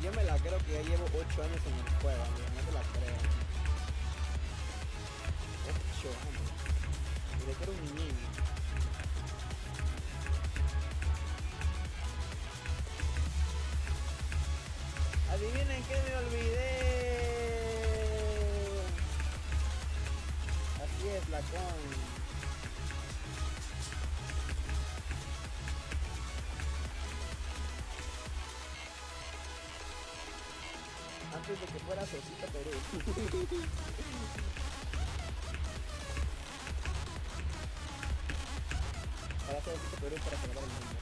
yo me la creo que ya llevo 8 años en el juego, amigo, no te la creo. 8 años. Desde que era un niño. Adivinen que me olvidé. Así es, la con. Antes de que fuera Sosita Perú. Para Sosita Perú para salvar el mundo.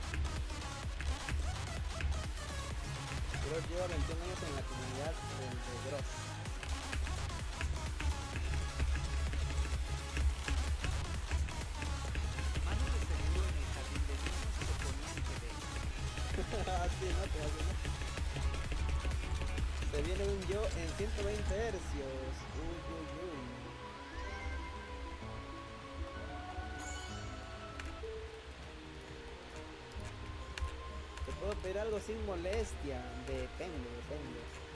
Gross lleva 21 años en la comunidad de Gross. Mano de seguro en el jardín de niños se ponían que ver. Así, ¿no? Te hace, ¿no? Se viene un yo en 120 hercios. Uy, uy, uy. Te puedo pedir algo sin molestia. Depende.